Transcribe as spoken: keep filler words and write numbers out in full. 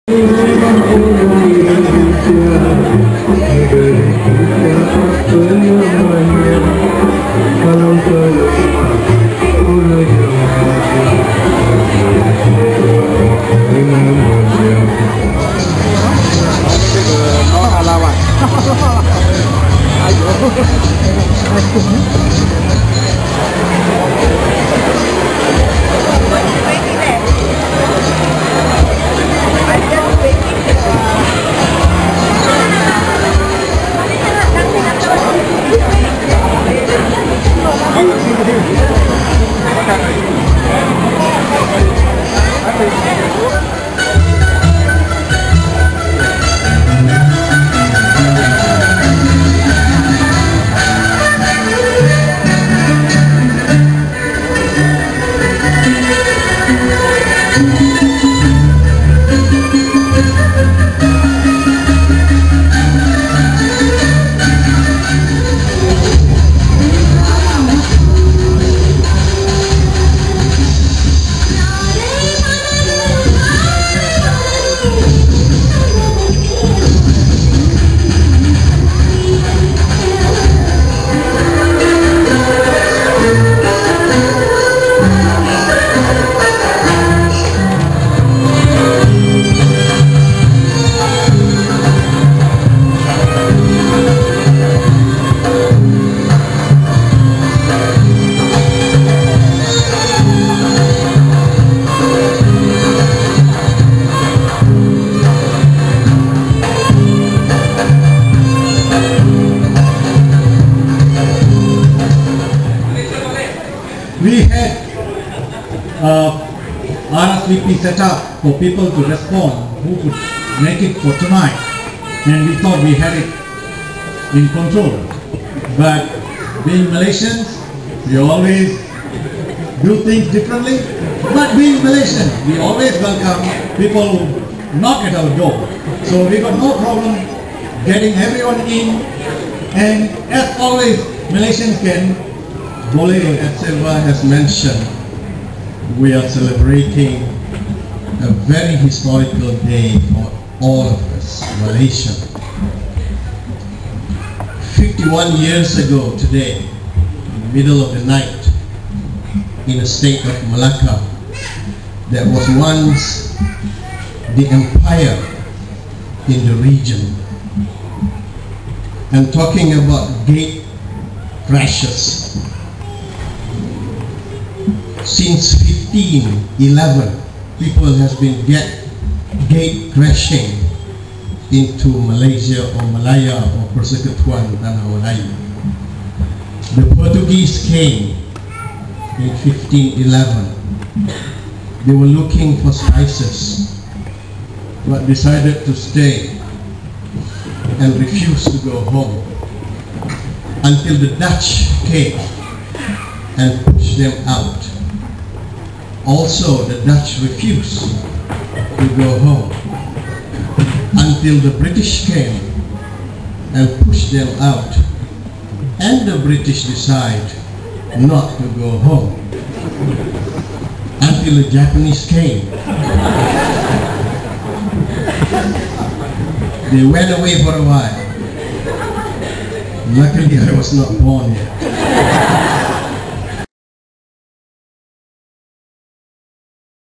We had uh, R S V P set up for people to respond who could make it for tonight, and we thought we had it in control. But being Malaysians, we always do things differently. But being Malaysians, we always welcome people who knock at our door. So we got no problem getting everyone in, and as always, Malaysians can. Boleh, as Silva has mentioned, we are celebrating a very historical day for all of us, Malaysia. fifty-one years ago today, in the middle of the night, in the state of Malacca, that was once the empire in the region. And talking about gate crashes, since fifteen eleven, people has been get gate crashing into Malaysia or Malaya or Persekutuan Tanah Melayu. The Portuguese came in fifteen eleven. They were looking for spices, but decided to stay and refused to go home until the Dutch came and pushed them out. Also, the Dutch refused to go home until the British came and pushed them out, and the British decided not to go home until the Japanese came. They went away for a while. Luckily, I was not born yet.